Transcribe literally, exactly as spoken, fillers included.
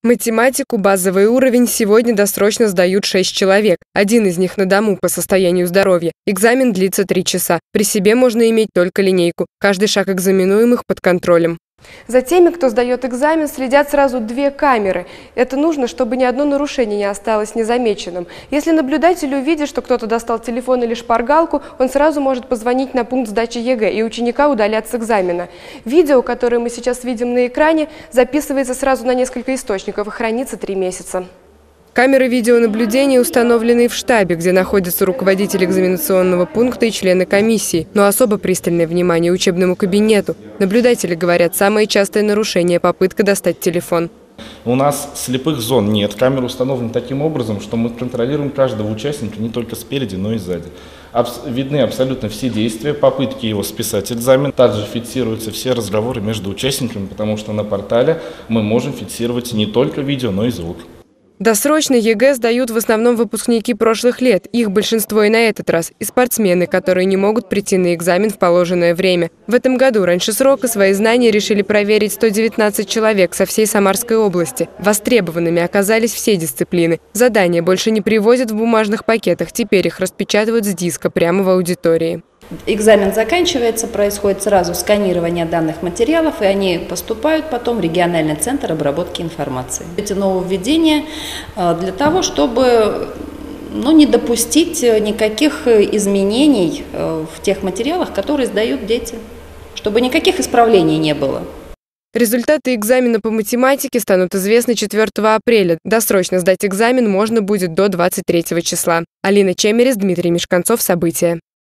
Математику базовый уровень сегодня досрочно сдают шесть человек. Один из них на дому по состоянию здоровья. Экзамен длится три часа. При себе можно иметь только линейку. Каждый шаг экзаменуемых под контролем. За теми, кто сдает экзамен, следят сразу две камеры. Это нужно, чтобы ни одно нарушение не осталось незамеченным. Если наблюдатель увидит, что кто-то достал телефон или шпаргалку, он сразу может позвонить на пункт сдачи ЕГЭ, и ученика удалят с экзамена. Видео, которое мы сейчас видим на экране, записывается сразу на несколько источников и хранится три месяца. Камеры видеонаблюдения установлены в штабе, где находятся руководитель экзаменационного пункта и члены комиссии, но особо пристальное внимание учебному кабинету. Наблюдатели говорят, самое частое нарушение – попытка достать телефон. У нас слепых зон нет. Камеры установлены таким образом, что мы контролируем каждого участника не только спереди, но и сзади. Абс- видны абсолютно все действия, попытки его списать экзамен. Также фиксируются все разговоры между участниками, потому что на портале мы можем фиксировать не только видео, но и звук. Досрочно ЕГЭ сдают в основном выпускники прошлых лет. Их большинство и на этот раз. И спортсмены, которые не могут прийти на экзамен в положенное время. В этом году раньше срока свои знания решили проверить сто девятнадцать человек со всей Самарской области. Востребованными оказались все дисциплины. Задания больше не привозят в бумажных пакетах. Теперь их распечатывают с диска прямо в аудитории. Экзамен заканчивается, происходит сразу сканирование данных материалов, и они поступают потом в региональный центр обработки информации. Эти нововведения для того, чтобы ну, не допустить никаких изменений в тех материалах, которые сдают дети, чтобы никаких исправлений не было. Результаты экзамена по математике станут известны четвёртого апреля. Досрочно сдать экзамен можно будет до двадцать третьего числа. Алина Чемерис, Дмитрий Мешканцов. События.